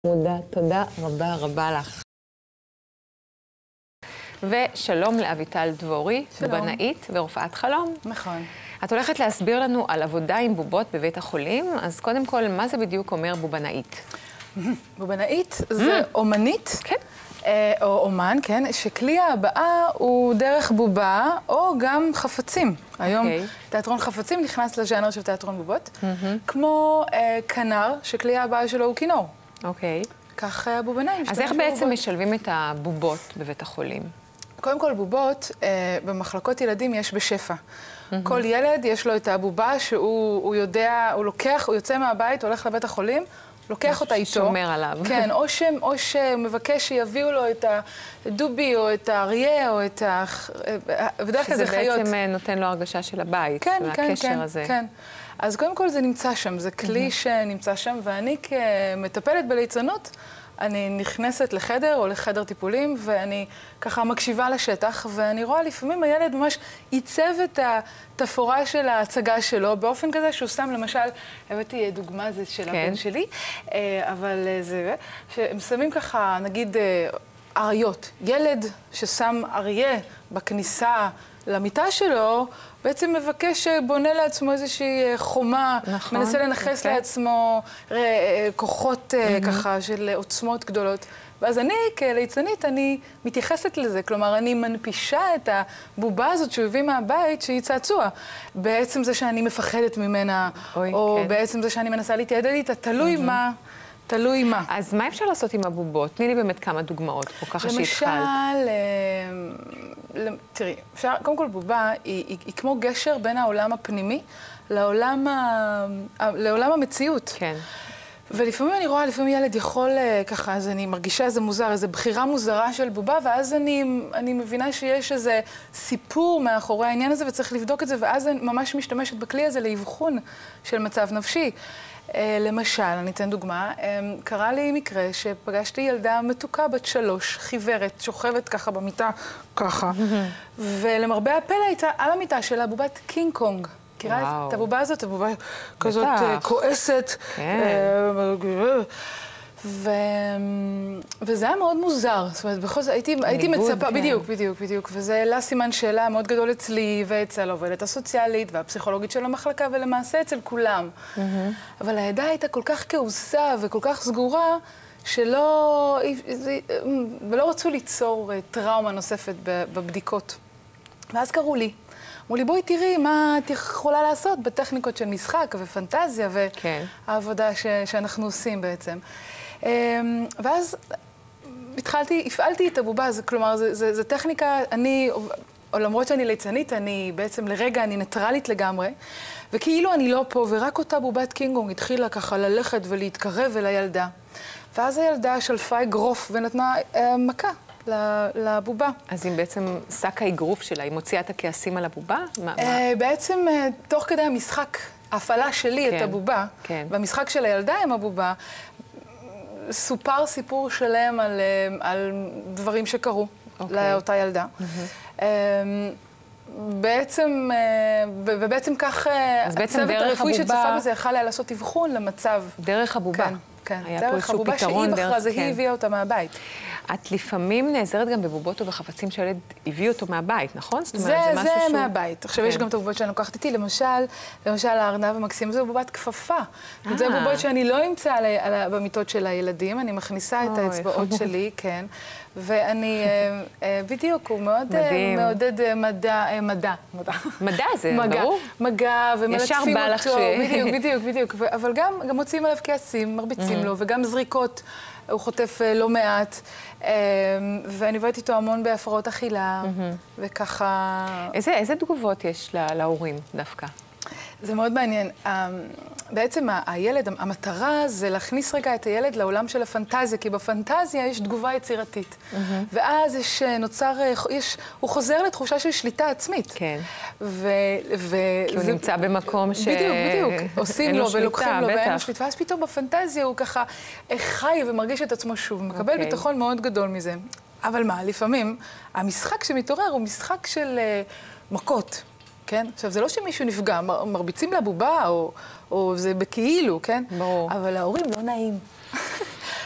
מודה, תודה רבה רבה לך. ושלום לאביטל דבורי, בנאית ורופאת חלום. נכון. את הולכת להסביר לנו על עבודה עם בובות בבית החולים, אז קודם כל, מה זה בדיוק אומר בובנאית? בובנאית זה אומנית, כן. או אומן, כן, שכלי ההבעה הוא דרך בובה או גם חפצים. היום תיאטרון חפצים נכנס לז'אנר של תיאטרון בובות, כמו כנר, שכלי ההבעה שלו הוא כינור. אוקיי. כך הבובנאים. אז איך בעצם משלבים את הבובות בבית החולים? קודם כל, בובות, במחלקות ילדים יש בשפע. כל ילד יש לו את הבובה שהוא יודע, הוא לוקח, הוא יוצא מהבית, הולך לבית החולים, לוקח אותה איתו. שומר עליו. כן, או שמבקש שיביאו לו את הדובי, או את האריה, או את ה... בדרך כלל זה חיות. שזה בעצם נותן לו הרגשה של הבית, כן, והקשר הזה. כן. אז קודם כל זה נמצא שם, זה כלי שנמצא שם, ואני כמטפלת בליצנות, אני נכנסת לחדר או לחדר טיפולים, ואני ככה מקשיבה לשטח, ואני רואה לפעמים הילד ממש ייצב את התפאורה של ההצגה שלו, באופן כזה שהוא שם, למשל, הבאתי דוגמה, זה של הבן שלי, אבל זה, שהם שמים ככה, נגיד, אריות. ילד ששם אריה בכניסה למיטה שלו, בעצם מבקש, בונה לעצמו איזושהי חומה, מנסה לנחס לעצמו כוחות ככה של עוצמות גדולות. ואז אני, כליצנית, אני מתייחסת לזה. כלומר, אני מנפישה את הבובה הזאת שהוא הביא מהבית, שהיא צעצוע. בעצם זה שאני מפחדת ממנה, או בעצם זה שאני מנסה להתיידד איתה, תלוי מה. תלוי מה. אז מה אפשר לעשות עם הבובות? תני לי באמת כמה דוגמאות פה, ככה שהתחלת. למשל, תראי, קודם כל בובה היא כמו גשר בין העולם הפנימי לעולם המציאות. כן. ולפעמים אני רואה, לפעמים ילד יכול ככה, אז אני מרגישה איזה מוזר, איזו בחירה מוזרה של בובה, ואז אני מבינה שיש איזה סיפור מאחורי העניין הזה, וצריך לבדוק את זה, ואז אני ממש משתמשת בכלי הזה לאבחון של מצב נפשי. למשל, אני אתן דוגמה, קרה לי מקרה שפגשתי ילדה מתוקה בת 3, חיוורת, שוכבת ככה במיטה, ככה, ולמרבה הפלא הייתה על המיטה שלה בובת קינג קונג. מכירה את הבובה הזאת? הבובה כזאת כועסת. וזה היה מאוד מוזר. זאת אומרת, בכל זאת הייתי מצפה, בדיוק. וזה העלה סימן שאלה מאוד גדול אצלי ואצל העובדת הסוציאלית והפסיכולוגית של המחלקה, ולמעשה אצל כולם. אבל העדה הייתה כל כך כעוסה וכל כך סגורה, ולא רצו ליצור טראומה נוספת בבדיקות. ואז קראו לי. אמרו לי, בואי תראי מה את יכולה לעשות בטכניקות של משחק ופנטזיה והעבודה שאנחנו עושים בעצם. ואז הפעלתי את הבובה, כלומר, זו טכניקה, או למרות שאני ליצנית, בעצם לרגע אני ניטרלית לגמרי, וכאילו אני לא פה, ורק אותה בובת קינג-קונג התחילה ככה ללכת ולהתקרב אל הילדה. ואז הילדה שלפה אגרוף ונתנה מכה. לבובה. אז אם בעצם שק האגרוף שלה, היא מוציאה את הכעסים על הבובה? בעצם, תוך כדי המשחק, ההפעלה שלי את הבובה, והמשחק של הילדה עם הבובה, סופר סיפור שלם על דברים שקרו לאותה ילדה. ובעצם כך, הצוות הרפואי שצפה בזה יכל היה לעשות אבחון למצב. דרך הבובה. כן, דרך הבובה שהיא בחרה, זה היא הביאה אותה מהבית. את לפעמים נעזרת גם בבובות ובחפצים שהילד הביא אותו מהבית, נכון? זה מהבית. עכשיו יש גם את הבובות שאני לוקחת איתי, למשל הארנב המקסים, זו בובת כפפה. זה בובות שאני לא אמצא במיטות של הילדים, אני מכניסה את האצבעות שלי, כן. ואני, בדיוק, הוא מאוד מעודד מדע. מדע זה, ברור. מגע, ומלטפים אותו. בדיוק. אבל גם מוצאים עליו כעסים, מרביצים לו, וגם זריקות. הוא חוטף לא מעט, ואני עובדת איתו המון בהפרעות אכילה, וככה... איזה תגובות יש להורים דווקא? זה מאוד מעניין. בעצם הילד, המטרה זה להכניס רגע את הילד לעולם של הפנטזיה, כי בפנטזיה יש תגובה יצירתית. ואז הוא חוזר לתחושה של שליטה עצמית. כן. כי הוא נמצא במקום בדיוק. עושים לו ולוקחים לו ואין לו שליטה. ואז פתאום בפנטזיה הוא ככה חי ומרגיש את עצמו שוב. מקבל ביטחון מאוד גדול מזה. אבל מה, לפעמים המשחק שמתעורר הוא משחק של מכות. כן? עכשיו, זה לא שמישהו נפגע, מרביצים לבובה, או זה בכאילו, כן? ברור. אבל ההורים לא נעים.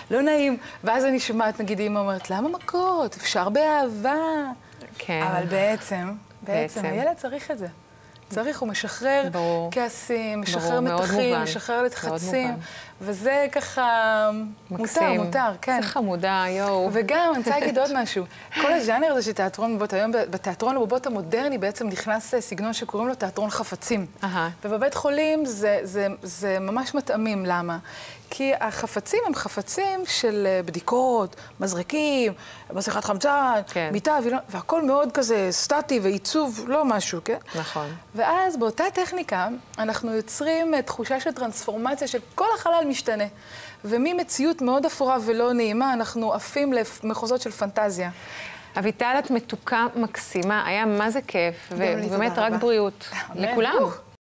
לא נעים. ואז אני שומעת, נגיד, אמא אומרת, למה מכות? אפשר באהבה. כן. אבל בעצם, הילד צריך את זה. צריך, הוא משחרר כעסים, משחרר מתחים, משחרר לחצים, וזה ככה מותר, כן. זה חמודה, יואו. וגם, אני רוצה להגיד עוד משהו. כל הז'אנר הזה של תיאטרון בובות, היום בתיאטרון הבובות המודרני בעצם נכנס סגנון שקוראים לו תיאטרון חפצים. ובבית חולים זה ממש מתאמים, למה? כי החפצים הם חפצים של בדיקות, מזרקים, מסכת חמצן, מיטה, והכל מאוד כזה סטטי ועיצוב, לא משהו, כן? נכון. ואז באותה טכניקה אנחנו יוצרים תחושה של טרנספורמציה של כל החלל משתנה. וממציאות מאוד אפורה ולא נעימה, אנחנו עפים למחוזות של פנטזיה. אביטל, את מתוקה מקסימה, היה מה זה כיף, ובאמת רק בריאות. לכולם.